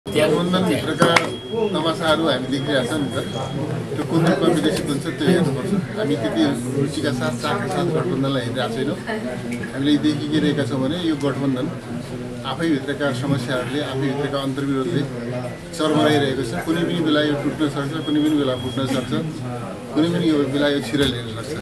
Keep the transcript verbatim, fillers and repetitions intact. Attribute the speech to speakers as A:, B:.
A: गठबन्धनभित्रका तमासाहरू हामी देखिरहेका छौँ नि त त्यो कुन रूपमा विकसित हुन्छ त्यो हेर्नुपर्छ। हामी त्यति रुचिका साथ चाखका साथ गठबन्धनलाई हेरिरहेको छैनौँ। हामीले देखिरहेका छौँ भने यो गठबन्धन आफैभित्रका समस्याहरूले आफैभित्रका अन्तर्विरोधले चरमराइरहेको छ। कुनै पनि बेला यो टुट्न सक्छ, कुनै पनि बेला फुट्न सक्छ, कुनै पनि बेला यो छिरेर लिन सक्छ।